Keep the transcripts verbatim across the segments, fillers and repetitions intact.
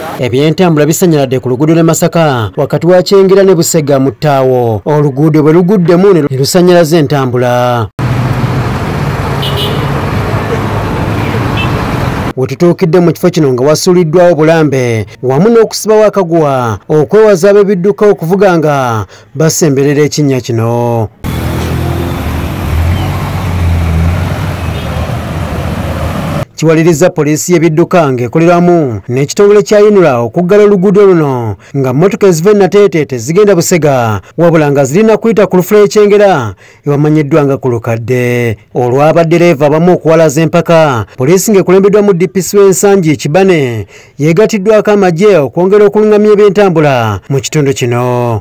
Ebyentambula bisanyaladde ku luguudo ne Masaka wakati wa Kyengera ne Busega mu ttaawo. Oluguudo bwe luguddemu ne lusanyalaza entambula. Wetutuukidde mu kifo kino nga wasuuliddwawo bulambe wamu n'okusibawo akaguwa okwewaza ab'ebidduka okuvuga nga basemberera ekinnya kino. Kiwaliriza poliisi y'ebidduka ng'ekoleramu n'ekitongole kya Inura okuggala oluguudo luno nga mmotoka eziva e Nateete zigenda Busega wabula nga zirina kuyita ku lufu lw'Ekyengera ewamanyiddwa nga ku Lukadde. Olw'abaddereeva abamu okuwalaza empaka, poliisi ng'ekulembeddwamu D P C w'ensangi Kibane yeegatiddwako amagye okwongera okulungamya ebyentambula mu kitundu kino.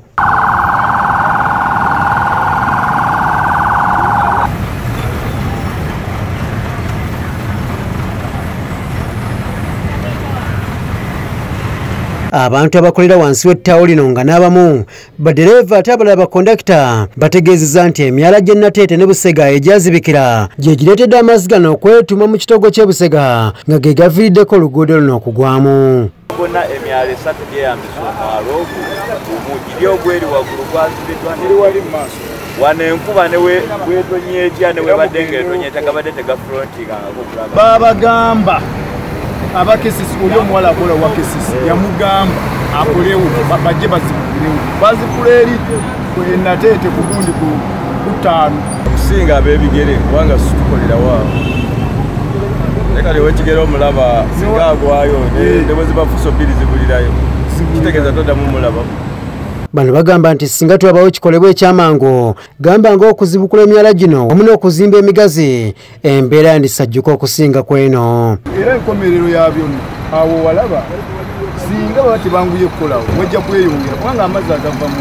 Abantu abakolera wansi w'ettaawo lino nga n'abamu baddereeva ate abalala bakondakita bategeezezza nti emyala gy'e Nateete ne Busega egyazibikira gye gireetedde amazzi gano okwetuma mu kitogo ky'e Busega nga ge gaviiriddeko oluguudo luno okugwamu. Bonna emyala esatu gyeyambisa omwalo ogwo gumu giri ogweri waggulu gwazibiddwa neri wali mu maaso wano enkuba ne weetonye etya ne webadde ng'etonye tegabadde tegafulontingangako kulaba baabagamba abakesisi oli omuwala akola wa kesisi yamugamba akolewo bajje bazikulewo bazikula eri e Nateete ku gundi ku ttaano okusinga ab'ebigere kubanga situkolera waawo leka lewo ekigere omulaba singa agwayo ne bwe zibafuso bbiri zibulirayo kitegeeza toddamu mulaba. Bano bagamba nti singa twabawo kikolebwa ekyamangu gamba ng'okuzibukula emyala gino wamu n'okuzimba emigazi embeera yandisajjuka okusinga kweno. Era enkomerero yabyo awo walaba singa baba tebanguye kukolawo wajja kweyongera kubanga amazzi agavamu.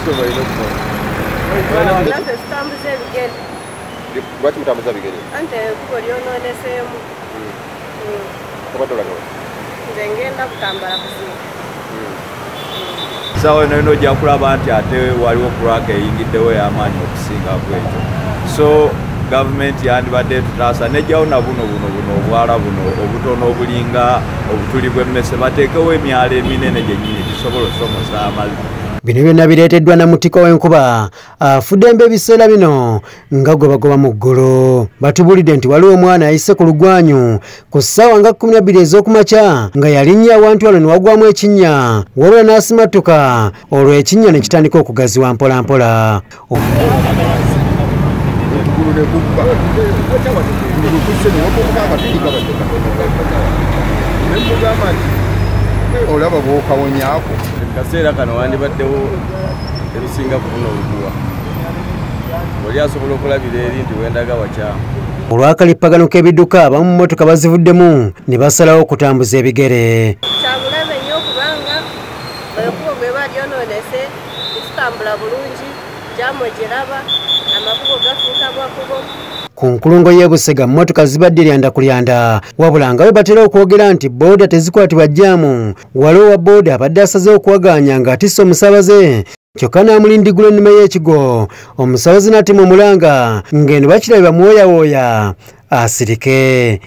Lwaki mutambuza bigere? Ante ekkubo lyonooneseemu. Nze ngenda kutambala kusinga. Sawa eno eno ojja kulaba nti ate waliwo kuraka eyingiddewo y'amaanyi okusinga kwekyo. So gavumenti yandibadde tutaasa nejjawo na buno buno buno obwala buno obutono obulinga obutuli bw'emmese bateekewo emyala eminene gyennyini gisobola osomosa amazzi. Bino byonna bireeteddwa na mutiko w'enkuba afudde mbe ebiseera bino nga gobagoba mu ggulu. Batubulidde nti waliwo omwana ayise ku lugwanyu ku ssaawa nga kkumi na bbiri ez'okumakya nga yalinnya awantu wano ne wagwamu ekinnya wabula n'asimattuka olwo ekinnya ne kitandika okugaziwa mpola mpola. Olaba bw'okawonyaako kaseera kano wandibaddewo ebisinga ku buno obuguwa oli asobola okulabira eri nti wendaga wakyamu. Olw'akalippagano k'ebidduka abamu mu mmotoka bazivuddemu ne basalawo okutambuza ebigere. Kyabulabe nnyo kubanga ekkubo bwe ba lyonoonese tekitambula bulungi jaamu egiraba amakubo gafuuka bwakubo. Ku nkulungo y'e Busega mmotoka zibadde lyanda ku lyanda wabula nga bwe batera okwogera nti booda tezikwatibwa jjaamu waliwo wa booda abadde asazeewo okuwagaanya ng'atisse omusaabaze kyokka n'amulindigula ennima y'ekigo omusaabaze n'atema omulanga ng'eno bakirabe bamuwooyawooya asirike.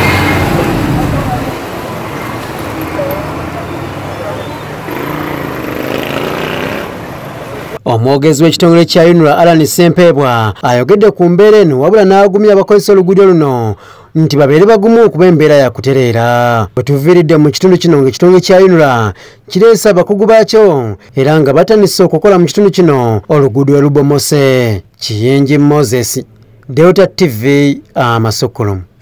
Omwogezi w'ekitongole kya Inura Alan Sempebwa ayogedde ku mbeera eno wabula n'agumya abakozesa oluguudo luno nti babeere bagumu okuba embeera ya kutereera. Bwe tuviiridde mu kitundu kino ng'ekitongole kya Inura kireese abakugu baakyo era nga batandise okukola mu kitundu kino oluguudo olubomose. Kiyingi Moses, Delta T V, Amasokolo.